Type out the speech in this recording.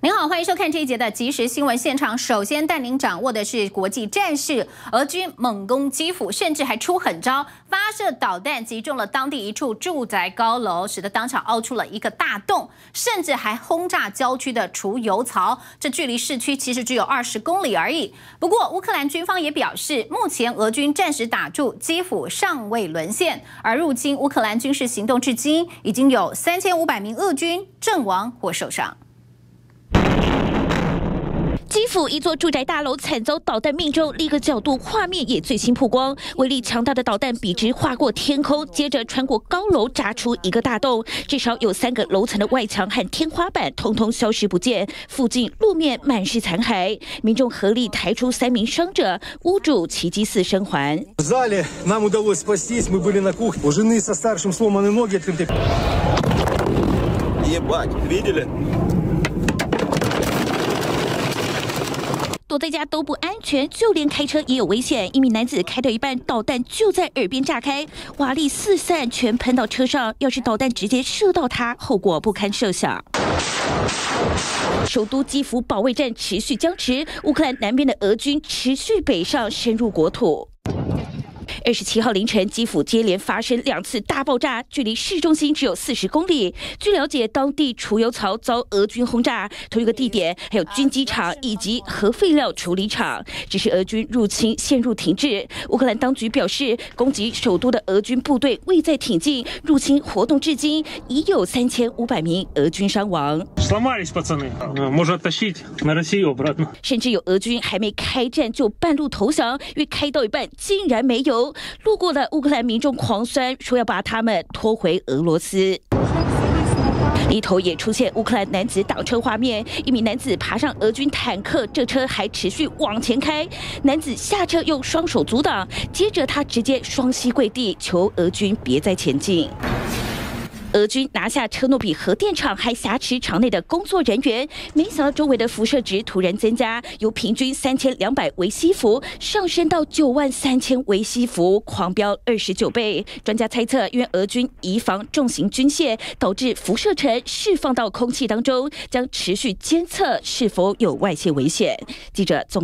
您好，欢迎收看这一节的即时新闻现场。首先带您掌握的是国际战事，俄军猛攻基辅，甚至还出狠招，发射导弹击中了当地一处住宅高楼，使得当场凹出了一个大洞，甚至还轰炸郊区的储油槽。这距离市区其实只有20公里而已。不过，乌克兰军方也表示，目前俄军暂时打住基辅，尚未沦陷。而入侵乌克兰军事行动至今，已经有3500名俄军阵亡或受伤。 基辅一座住宅大楼惨遭导弹命中，另一个角度画面也最新曝光，威力强大的导弹笔直划过天空，接着穿过高楼炸出一个大洞，至少有3个楼层的外墙和天花板通通消失不见，附近路面满是残骸，民众合力抬出3名伤者，屋主奇迹似生还。 В зале нам удалось спастись, мы были на кухне. У жены со старшим сломаны ноги. Ебать, видели? 躲在家都不安全，就连开车也有危险。一名男子开到一半，导弹就在耳边炸开，瓦砾四散，全喷到车上。要是导弹直接射到他，后果不堪设想。首都基辅保卫战持续僵持，乌克兰南边的俄军持续北上，深入国土。 27号凌晨，基辅接连发生2次大爆炸，距离市中心只有40公里。据了解，当地储油槽遭俄军轰炸，同一个地点还有军机场以及核废料处理厂。只是俄军入侵陷入停滞。乌克兰当局表示，攻击首都的俄军部队未再挺进，入侵活动至今已有3500名俄军伤亡。 Сломались, пацаны. Можно оттащить на Россию обратно. 甚至有俄军还没开战就半路投降，因为开到一半竟然没油。 路过的乌克兰民众狂酸，说要把他们拖回俄罗斯。里头也出现乌克兰男子挡车画面，一名男子爬上俄军坦克，这车还持续往前开，男子下车用双手阻挡，接着他直接双膝跪地，求俄军别再前进。 俄军拿下车诺比核电厂，还挟持厂内的工作人员。没想到周围的辐射值突然增加，由平均3200微西弗上升到93000微西弗，狂飙29倍。专家猜测，因为俄军移防重型军械，导致辐射尘释放到空气当中，将持续监测是否有外泄危险。记者总。